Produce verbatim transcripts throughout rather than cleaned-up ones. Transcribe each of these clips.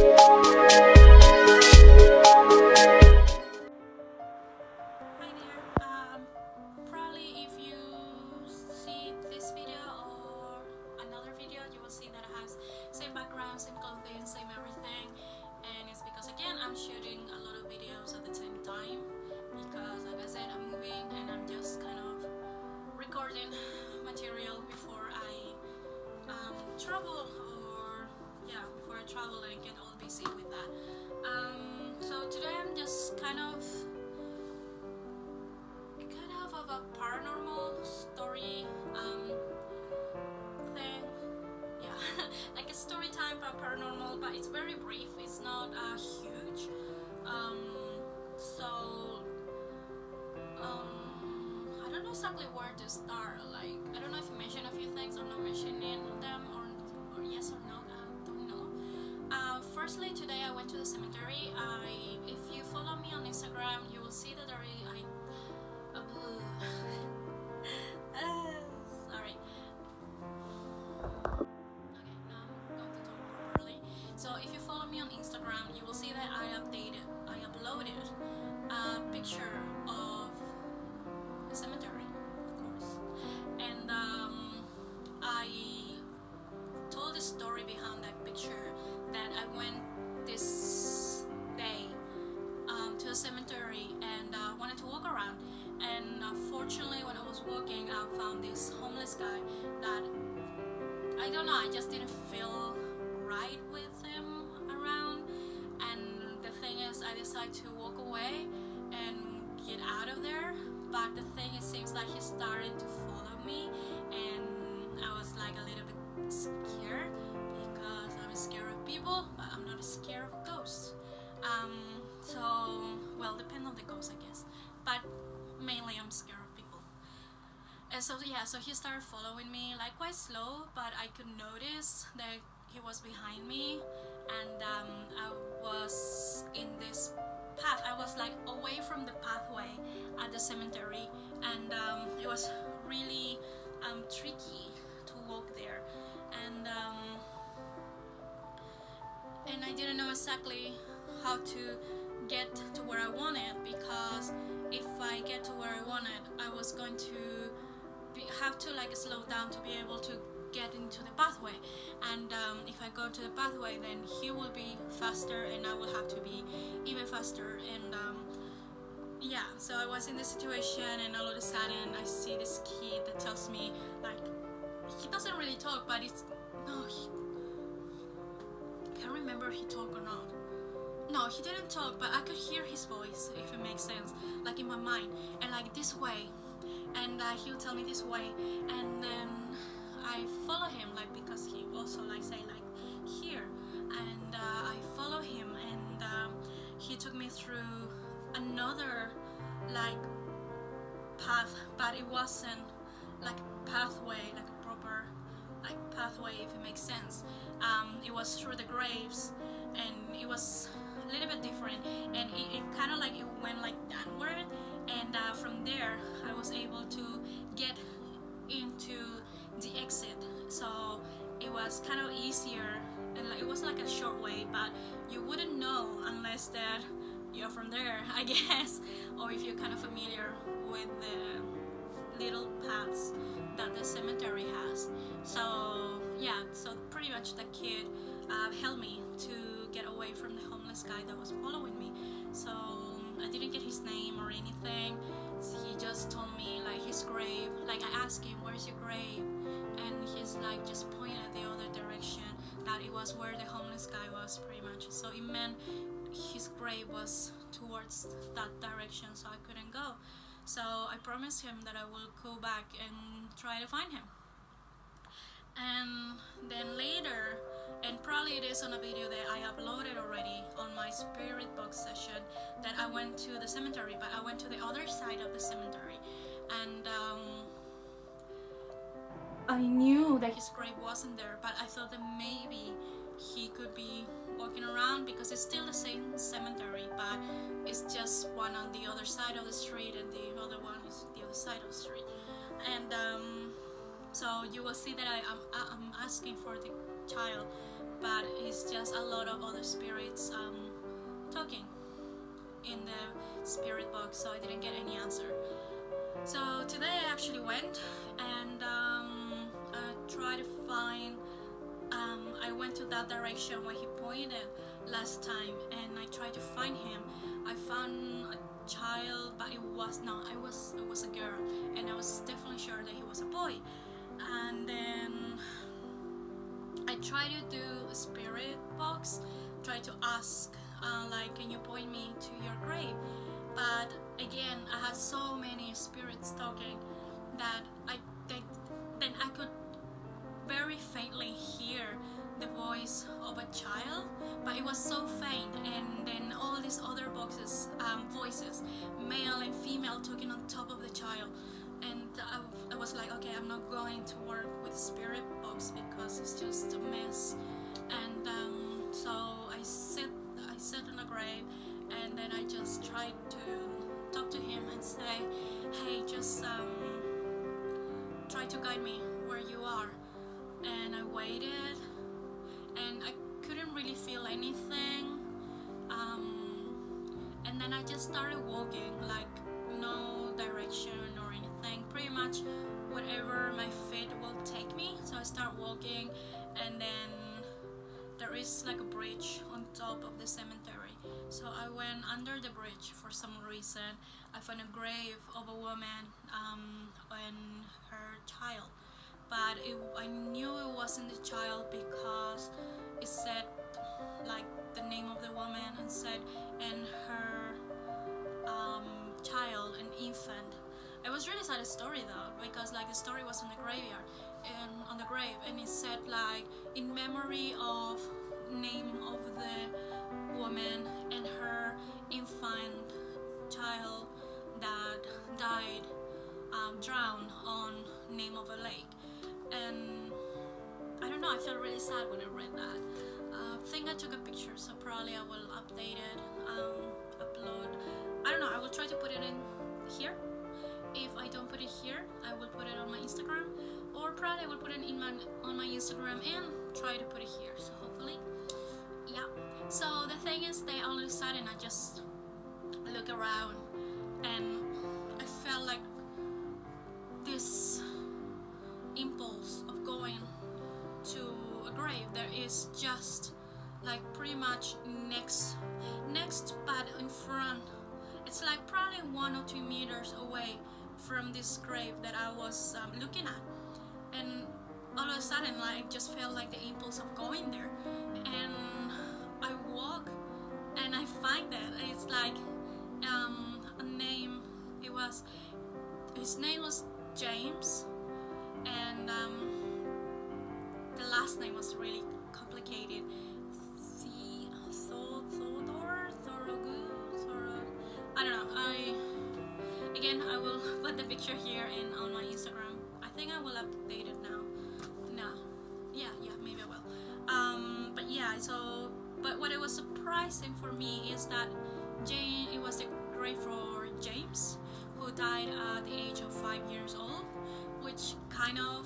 Um, probably if you see this video or another video, you will see that it has same background, same clothing, same everything, and it's because again I'm shooting a lot of videos at the same time because, like I said, I'm moving and I'm just kind of recording material before I um, travel, or yeah, before I travel and get all busy with that. Um, so today I'm just kind of of a paranormal story um, thing, yeah, like a story time but paranormal, but it's very brief, it's not uh, huge, um, so um, I don't know exactly where to start. Like, I don't know if you mentioned a few things, I'm not mentioning them, or, or yes or no, I don't know. Uh, firstly, today I went to the cemetery. I, if you follow me on Instagram, you will see that there is, I Uh, sorry. Okay, now I'm going to talk properly. So if you follow me on Instagram, you will see that I updated, I uploaded a picture of the cemetery, of course, and um, I told the story behind that picture, that I went this day um, to the cemetery and uh, wanted to walk around. And unfortunately, when I was walking, I found this homeless guy that, I don't know, I just didn't feel right with him around. And the thing is, I decided to walk away and get out of there. But the thing, it seems like he started to follow me, and I was like a little bit scared, because I'm scared of people, but I'm not scared of ghosts. Um, so, well, depend on the ghost, I guess. But mainly I'm scared of people. And so yeah, so he started following me, like quite slow, but I could notice that he was behind me, and um, I was in this path. I was like away from the pathway at the cemetery, and um, it was really um, tricky to walk there, and um, and I didn't know exactly how to get to where I wanted, because if I get to where I wanted, I was going to be, have to like slow down to be able to get into the pathway, and um, if I go to the pathway, then he will be faster and I will have to be even faster, and um, yeah, so I was in this situation, and all of a sudden I see this kid that tells me, like, he doesn't really talk, but it's, no, he, I can't remember if he talked or not. No, he didn't talk, but I could hear his voice, if it makes sense, like in my mind, and like this way, and uh, he would tell me this way, and then I follow him, like, because he also like say like here, and uh, I follow him, and um, he took me through another like path, but it wasn't like a pathway, like a proper like pathway, if it makes sense. Um, it was through the graves, and it was a little bit different, and it, it kind of like it went like downward, and uh, from there I was able to get into the exit, so it was kind of easier, and like, it was like a short way, but you wouldn't know unless that you're from there, I guess, or if you're kind of familiar with the little paths that the cemetery has. So yeah, so pretty much the kid uh, helped me to get away from the homeless guy that was following me. So I didn't get his name or anything. He just told me like his grave, like I asked him, where's your grave, and he's like just pointed the other direction, that it was where the homeless guy was, pretty much. So it meant his grave was towards that direction, so I couldn't go. So I promised him that I will go back and try to find him. And then later, and probably it is on a video that I uploaded already on my spirit box session, that I went to the cemetery, but I went to the other side of the cemetery, and um, I knew that his grave wasn't there, but I thought that maybe he could be walking around, because it's still the same cemetery, but it's just one on the other side of the street and the other one is the other side of the street. And um, so you will see that I am I'm asking for the child but it's just a lot of other spirits um, talking in the spirit box, so I didn't get any answer. So today I actually went and um, I tried to find, um, I went to that direction where he pointed last time, and I tried to find him. I found a child, but it was not, it was, it was a girl, and I was definitely sure that he was a boy. And then I tried to do a spirit box, tried to ask, uh, like, can you point me to your grave? But again, I had so many spirits talking that I they, then I could very faintly hear the voice of a child, but it was so faint, and then all these other boxes, um, voices, male and female, talking on top of the child. And I, I was like, okay, I'm not going to work with spirit box because it's just a mess. And um, so I sit, I sat on a grave, and then I just tried to talk to him and say, hey, just um, try to guide me where you are. And I waited, and I couldn't really feel anything. Um, and then I just started walking, like no direction or anything, pretty much whatever my feet will take me. So I start walking, and then there is like a bridge on top of the cemetery. So I went under the bridge for some reason. I found a grave of a woman um, and her child. But it, I knew it wasn't the child because it said like the name of the woman and said and her um, child, an infant. It was really sad story though, because like the story was on the graveyard and on the grave, and it said like in memory of name of the woman and her infant child that died um, drowned on name of a lake. And I don't know, I felt really sad when I read that. Uh, I think I took a picture, so probably I will update it, um, upload. I don't know, I will try to put it in here. If I don't put it here, I will put it on my Instagram, or probably I will put it in my, on my Instagram and try to put it here, so hopefully, yeah. So the thing is that all of a sudden I just look around and I felt like this impulse of going to a grave that is just like pretty much next next but in front. It's like probably one or two meters away from this grave that I was um, looking at, and all of a sudden like I just felt like the impulse of going there, and I walk and I find that it's like um, a name. It was his name was James, and um, the last name was really complicated. Theodore, Theodore, Thorogood, I don't know. I again, I will put the picture here and on my Instagram. I think I will update it now. No, yeah, yeah, maybe I will. Um, but yeah, so but what it was surprising for me is that Jane, it was the grave for James, who died at the age of five years old, which kind of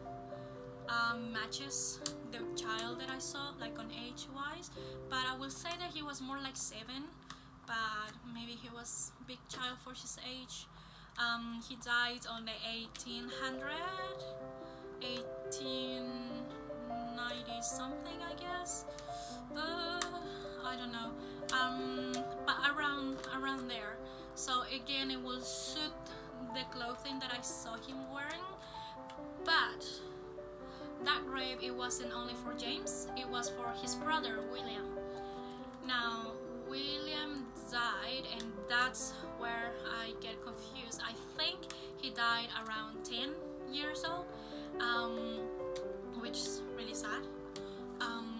um, matches the child that I saw, like on age wise. But I will say that he was more like seven, but maybe he was a big child for his age. Um, he died on the eighteen hundred, eighteen ninety something, I guess. Uh, I don't know. Um, but around around there. So again, it will suit the clothing that I saw him wearing. But that grave, it wasn't only for James, it was for his brother William. Now William died, and that's where I get confused. I think he died around ten years old, um, which is really sad. Um,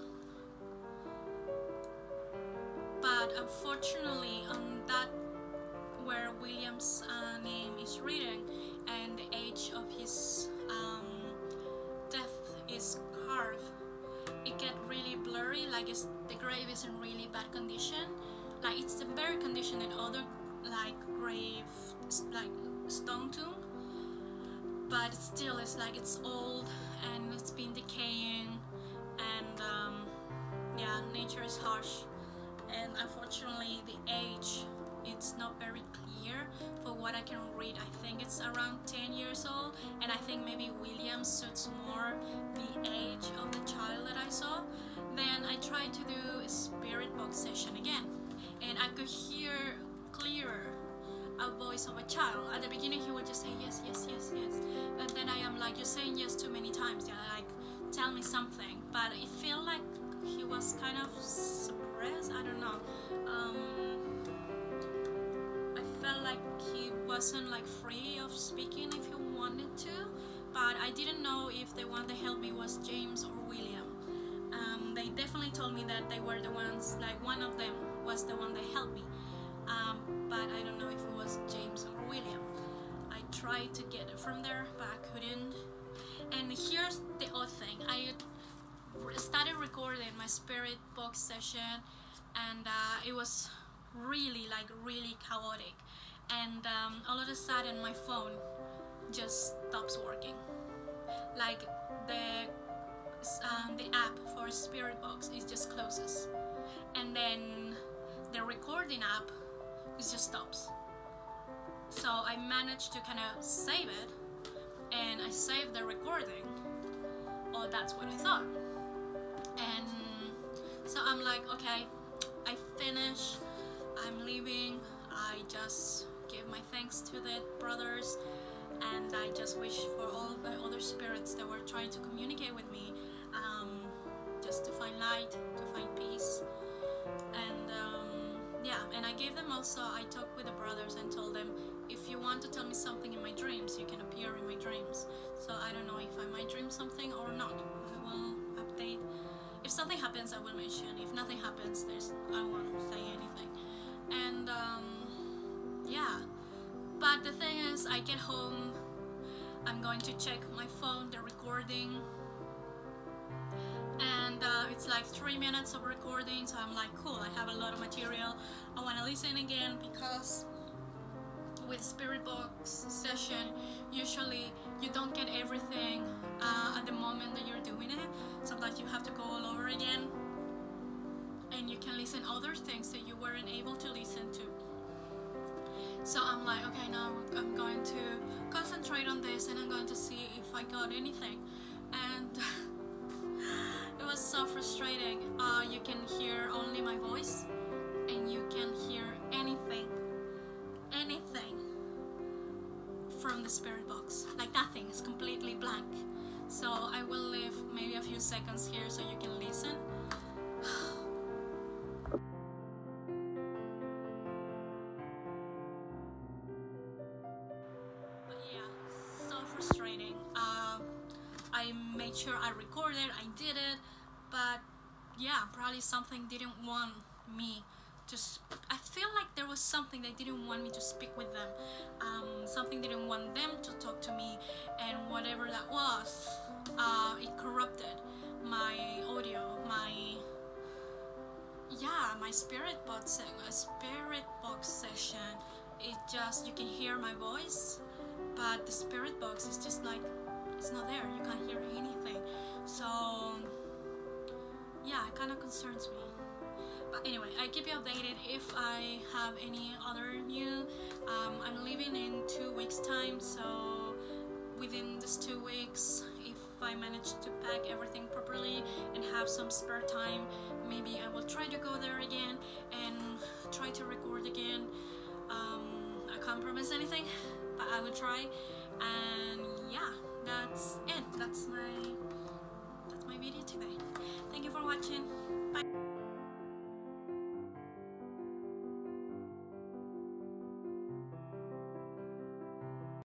but unfortunately, on that where William's uh, name is written and the age of his um, death is carved, it get really blurry, like it's, the grave is in really bad condition. Like it's in better condition than other like grave, like stone tomb, but still it's like it's old and it's been decaying, and um, yeah, nature is harsh, and unfortunately the age, it's not very clear for what I can read. I think it's around ten years old, and I think maybe William suits more the age of the child that I saw. Then I tried to do a spirit box session again, and I could hear clearer a voice of a child. At the beginning he would just say yes, yes, yes, yes, and then I am like, you're saying yes too many times, yeah, like tell me something. But it felt like he was kind of suppressed, I don't know. um, I felt like he wasn't like free of speaking if he wanted to, but I didn't know if the one that helped me was James or William. Um, they definitely told me that they were the ones, like one of them was the one that helped me, um, but I don't know if it was James or William. I tried to get it from there, but I couldn't. And here's the odd thing, I started recording my spirit box session, and uh, it was really like really chaotic, and um, all of a sudden my phone just stops working. Like the um, the app for spirit box, it just closes, and then the recording app, it just stops. So I managed to kind of save it, and I saved the recording, or that's what I thought. And so I'm like, okay, I finished, I'm leaving. I just give my thanks to the brothers, and I just wish for all the other spirits that were trying to communicate with me, um, just to find light, to find peace. And um, yeah, and I gave them also, I talked with the brothers and told them, if you want to tell me something in my dreams, you can appear in my dreams. So I don't know if I might dream something or not. I will update. If something happens, I will mention. If nothing happens, there's I won't say anything. And um, yeah, but the thing is, I get home, I'm going to check my phone, the recording, and uh, it's like three minutes of recording. So I'm like, cool, I have a lot of material. I want to listen again, because with spirit box session, usually you don't get everything uh, at the moment that you're doing it. Sometimes you have to go all over again, and you can listen other things that you weren't able to listen to. So I'm like, okay, now I'm going to concentrate on this, and I'm going to see if I got anything. And it was so frustrating. Uh, you can hear only my voice, and you can hear anything anything from the spirit box, like nothing, it's completely blank. So I will leave maybe a few seconds here so you can listen. But yeah, so frustrating. uh, I made sure I recorded, I did it, but yeah, probably something didn't want me to sp I feel like there was something they didn't want me to speak with them, um, something didn't want them to talk to me, and whatever that was, uh, it corrupted my audio, my yeah, my spirit box a spirit box session. It just, you can hear my voice, but the spirit box is just like, it's not there, you can't hear anything. So yeah, it kind of concerns me. But anyway, I keep you updated if I have any other new. Um, I'm leaving in two weeks time, so within these two weeks, if I manage to pack everything properly and have some spare time, maybe I will try to go there again and try to record again. Um, I can't promise anything, but I will try. And yeah, that's it. That's my